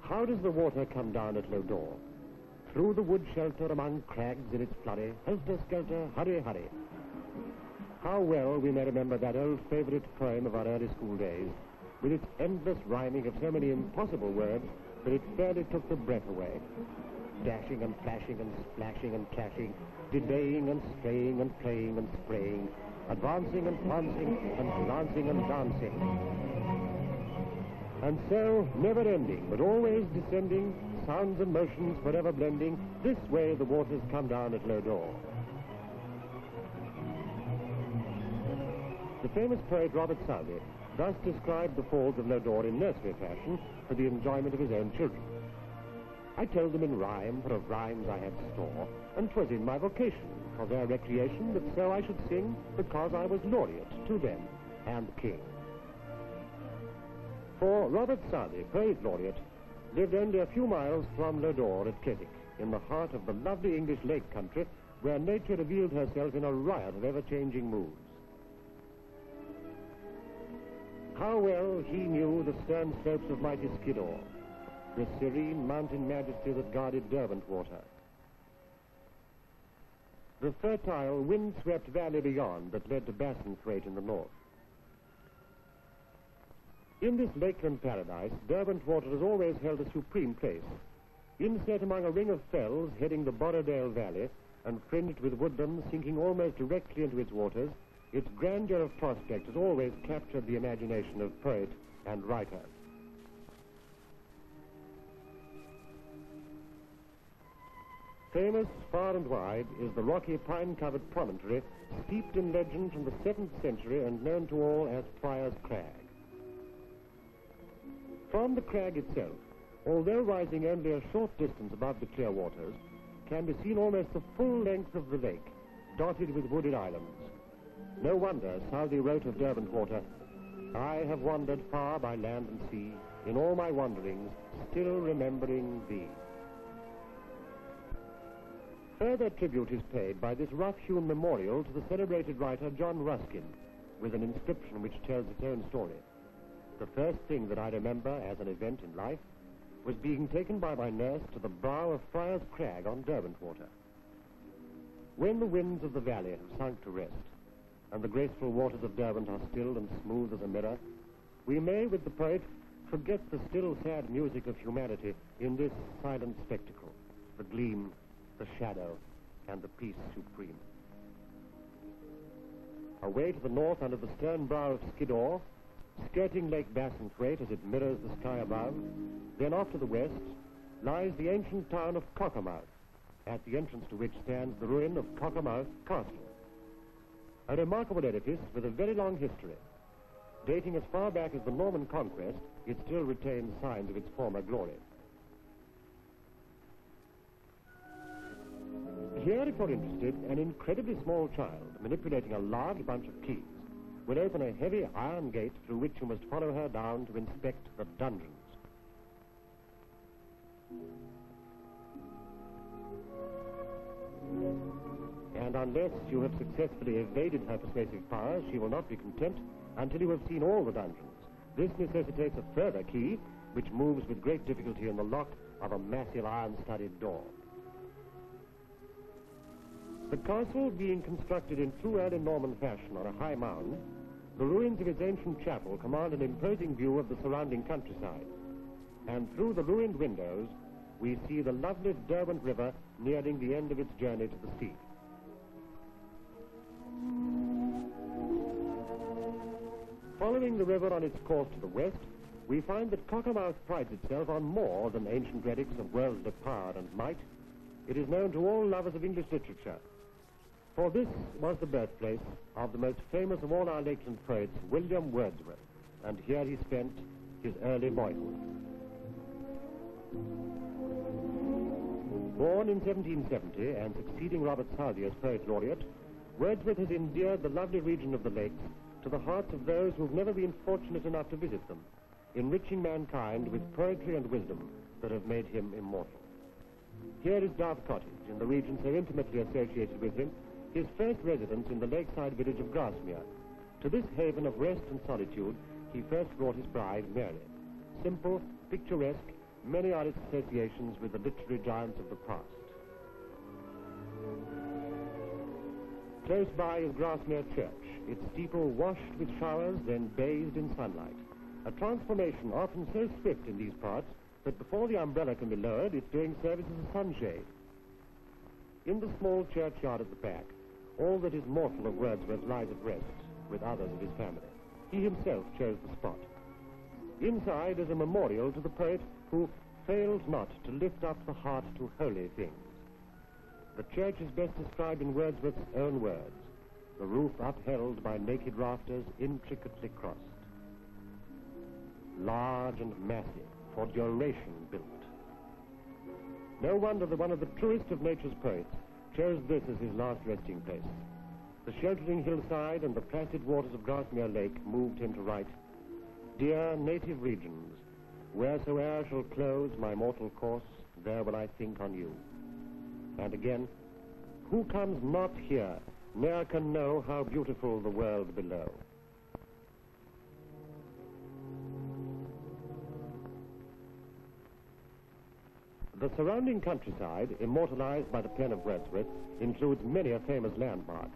How does the water come down at Lodore? Through the wood shelter among crags in its flurry, helter-skelter, hurry, hurry. How well we may remember that old favorite poem of our early school days, with its endless rhyming of so many impossible words that it fairly took the breath away. Dashing and flashing and splashing and clashing, delaying and straying and playing and spraying, advancing and prancing and glancing and dancing. And so, never ending, but always descending, sounds and motions forever blending, this way the waters come down at Lodore. The famous poet Robert Southey thus described the falls of Lodore in nursery fashion for the enjoyment of his own children. I told them in rhyme, for of rhymes I had store, and 'twas in my vocation, for their recreation, that so I should sing, because I was laureate to them and king. For Robert Southey, poet laureate, lived only a few miles from Lodore at Keswick, in the heart of the lovely English lake country, where nature revealed herself in a riot of ever-changing moods. How well he knew the stern slopes of mighty Skiddaw, the serene mountain majesty that guarded Derwentwater, the fertile, wind-swept valley beyond that led to Bassenthwaite in the north. In this lakeland paradise, Derwentwater has always held a supreme place. Inset among a ring of fells heading the Borrowdale Valley and fringed with woodlands sinking almost directly into its waters, its grandeur of prospect has always captured the imagination of poet and writer. Famous far and wide is the rocky pine-covered promontory steeped in legend from the 7th century and known to all as Prior's Crag. From the crag itself, although rising only a short distance above the clear waters, can be seen almost the full length of the lake, dotted with wooded islands. No wonder Southey wrote of Derwentwater, "I have wandered far by land and sea, in all my wanderings, still remembering thee." Further tribute is paid by this rough-hewn memorial to the celebrated writer John Ruskin, with an inscription which tells its own story. The first thing that I remember as an event in life was being taken by my nurse to the brow of Friar's Crag on Derwentwater. When the winds of the valley have sunk to rest, and the graceful waters of Derwent are still and smooth as a mirror, we may, with the poet, forget the still sad music of humanity in this silent spectacle, the gleam, the shadow, and the peace supreme. Away to the north under the stern brow of Skiddaw, skirting Lake Bassenthwaite as it mirrors the sky above, then off to the west, lies the ancient town of Cockermouth, at the entrance to which stands the ruin of Cockermouth Castle. A remarkable edifice with a very long history. Dating as far back as the Norman Conquest, it still retains signs of its former glory. Here, if you're interested, an incredibly small child, manipulating a large bunch of keys, will open a heavy iron gate through which you must follow her down to inspect the dungeons. And unless you have successfully evaded her persuasive powers, she will not be content until you have seen all the dungeons. This necessitates a further key, which moves with great difficulty in the lock of a massive iron-studded door. The castle being constructed in true early Norman fashion on a high mound, the ruins of its ancient chapel command an imposing view of the surrounding countryside. And through the ruined windows, we see the lovely Derwent River nearing the end of its journey to the sea. Following the river on its course to the west, we find that Cockermouth prides itself on more than ancient relics of worldly power and might. It is known to all lovers of English literature, for this was the birthplace of the most famous of all our Lakeland poets, William Wordsworth, and here he spent his early boyhood. Born in 1770 and succeeding Robert Southey as poet laureate, Wordsworth has endeared the lovely region of the lakes to the hearts of those who have never been fortunate enough to visit them, enriching mankind with poetry and wisdom that have made him immortal. Here is Dove Cottage, in the region so intimately associated with him, his first residence in the lakeside village of Grasmere. To this haven of rest and solitude, he first brought his bride, Mary. Simple, picturesque, Many are its associations with the literary giants of the past. Close by is Grasmere Church, its steeple washed with showers, then bathed in sunlight. A transformation often so swift in these parts that before the umbrella can be lowered, it's doing service as a sunshade. In the small churchyard at the back, all that is mortal of Wordsworth lies at rest with others of his family. He himself chose the spot. Inside is a memorial to the poet who failed not to lift up the heart to holy things. The church is best described in Wordsworth's own words, the roof upheld by naked rafters intricately crossed. Large and massive, for duration built. No wonder that one of the truest of nature's poets chose this as his last resting place. The sheltering hillside and the placid waters of Grasmere Lake moved him to write, "Dear native regions, wheresoe'er shall close my mortal course, there will I think on you." And again, "Who comes not here, ne'er can know how beautiful the world below." The surrounding countryside, immortalized by the pen of Wordsworth, includes many a famous landmark.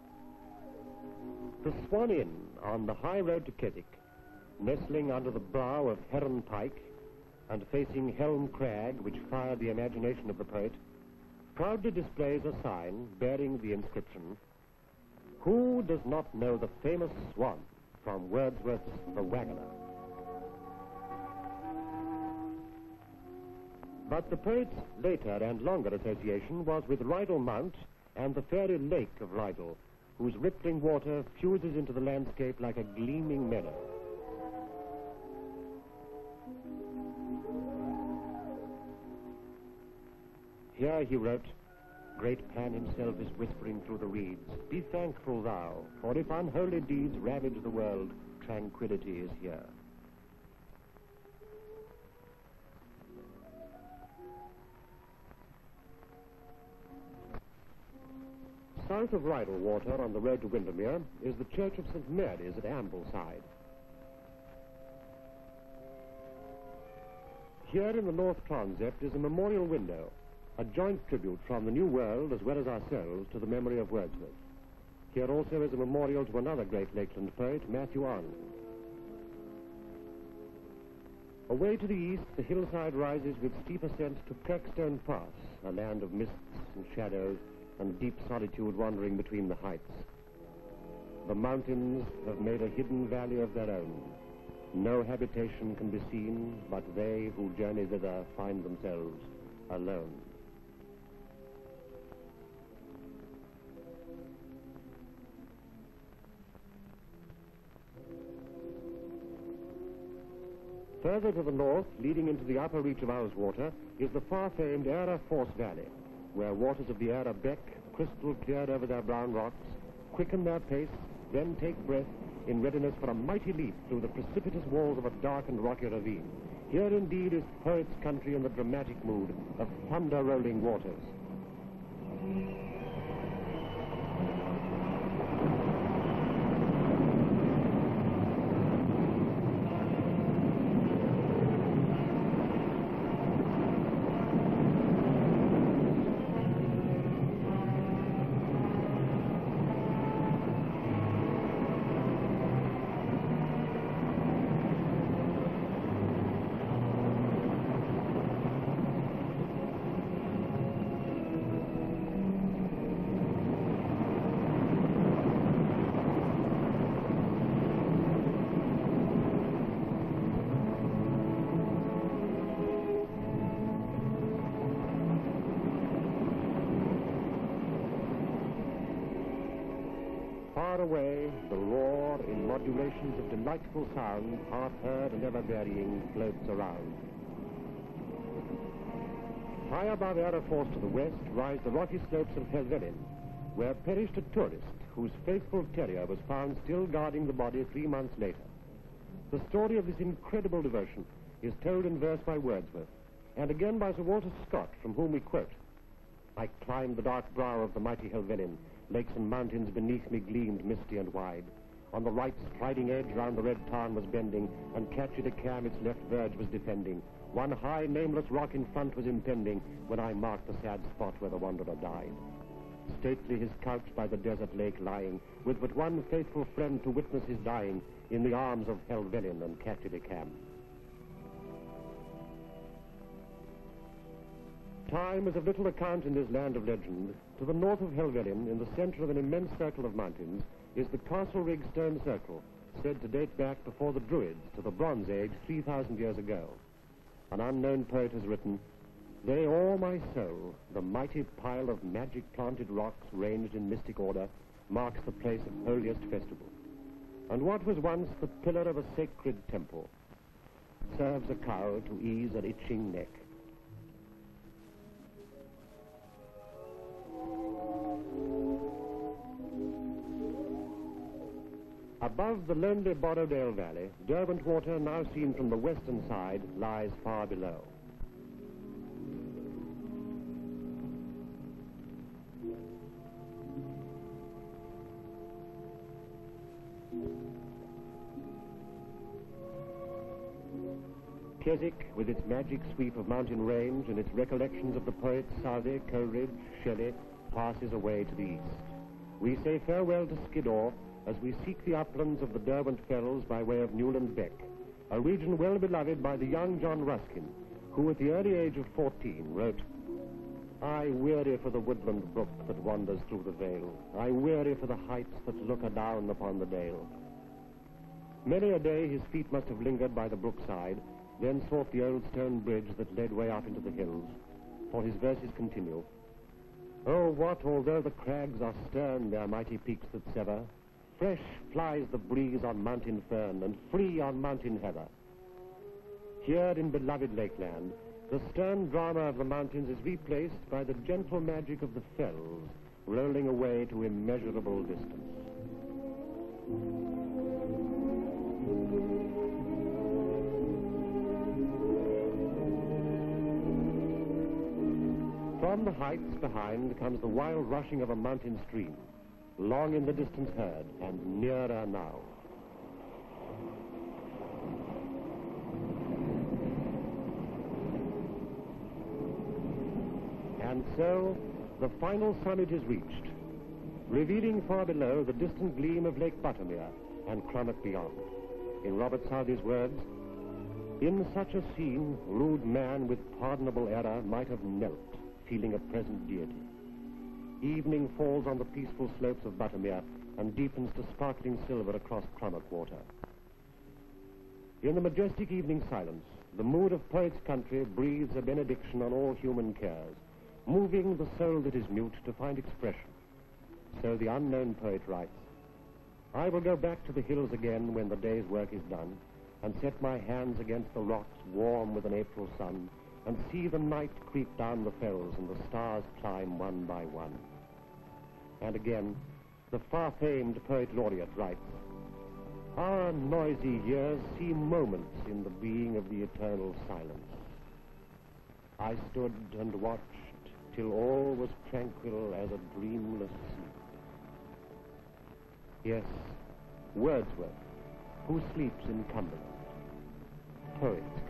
The Swan Inn on the high road to Keswick, nestling under the brow of Heron Pike and facing Helm Crag, which fired the imagination of the poet, proudly displays a sign bearing the inscription, "Who does not know the famous Swan from Wordsworth's The Wagoner?" But the poet's later and longer association was with Rydal Mount and the fairy lake of Rydal, whose rippling water fuses into the landscape like a gleaming meadow. Here he wrote, "Great Pan himself is whispering through the reeds, be thankful thou, for if unholy deeds ravage the world, tranquility is here." South of Rydal Water on the road to Windermere is the Church of St. Mary's at Ambleside. Here in the north transept is a memorial window, a joint tribute from the New World as well as ourselves to the memory of Wordsworth. Here also is a memorial to another great Lakeland poet, Matthew Arnold. Away to the east, the hillside rises with steep ascent to Kirkstone Pass, a land of mists and shadows and deep solitude wandering between the heights. The mountains have made a hidden valley of their own. No habitation can be seen, but they who journey thither find themselves alone. Further to the north, leading into the upper reach of Ullswater, is the far-famed Era Force Valley, where waters of the Era Beck, crystal cleared over their brown rocks, quicken their pace, then take breath in readiness for a mighty leap through the precipitous walls of a dark and rocky ravine. Here indeed is poet's country in the dramatic mood of thunder-rolling waters. Far away, the roar in modulations of delightful sound, half heard and ever varying, floats around. High above Era Force to the west rise the rocky slopes of Helvellyn, where perished a tourist whose faithful terrier was found still guarding the body 3 months later. The story of this incredible devotion is told in verse by Wordsworth, and again by Sir Walter Scott, from whom we quote, "I climbed the dark brow of the mighty Helvellyn. Lakes and mountains beneath me gleamed misty and wide. On the right striding edge round the red tarn was bending, and Catchy de Cam its left verge was defending. One high, nameless rock in front was impending when I marked the sad spot where the wanderer died. Stately his couch by the desert lake lying, with but one faithful friend to witness his dying, in the arms of Helvellyn and Catchedicam. Time is of little account in this land of legend. To the north of Helvellyn, in the center of an immense circle of mountains, is the Castlerig Stone Circle, said to date back before the Druids, to the Bronze Age, 3,000 years ago. An unknown poet has written, "They awe my soul. The mighty pile of magic-planted rocks ranged in mystic order marks the place of holiest festival. And what was once the pillar of a sacred temple serves a cow to ease an itching neck." Above the lonely Borrowdale Valley, Derwent Water, now seen from the western side, lies far below. Keswick, with its magic sweep of mountain range and its recollections of the poets Southey, Coleridge, Shelley, passes away to the east. We say farewell to Skiddaw as we seek the uplands of the Derwent Fells by way of Newland Beck, a region well beloved by the young John Ruskin, who at the early age of 14 wrote, "I weary for the woodland brook that wanders through the vale. I weary for the heights that look adown upon the dale." Many a day his feet must have lingered by the brookside, then sought the old stone bridge that led way up into the hills, for his verses continue, "Oh, what, although the crags are stern, their mighty peaks that sever, fresh flies the breeze on mountain fern, and free on mountain heather." Here in beloved Lakeland, the stern drama of the mountains is replaced by the gentle magic of the fells, rolling away to immeasurable distance. From the heights behind comes the wild rushing of a mountain stream, long in the distance heard, and nearer now. And so, the final summit is reached, revealing far below the distant gleam of Lake Buttermere and Crummock beyond. In Robert Southey's words, "In such a scene, rude man with pardonable error might have knelt, feeling a present deity." Evening falls on the peaceful slopes of Buttermere and deepens to sparkling silver across Crummock Water. In the majestic evening silence, the mood of Poet's Country breathes a benediction on all human cares, moving the soul that is mute to find expression. So the unknown poet writes, "I will go back to the hills again when the day's work is done, and set my hands against the rocks warm with an April sun, and see the night creep down the fells and the stars climb one by one." And again, the far-famed poet laureate writes, "Our noisy years seem moments in the being of the eternal silence. I stood and watched till all was tranquil as a dreamless sleep." Yes, Wordsworth, who sleeps in Cumberland, poet.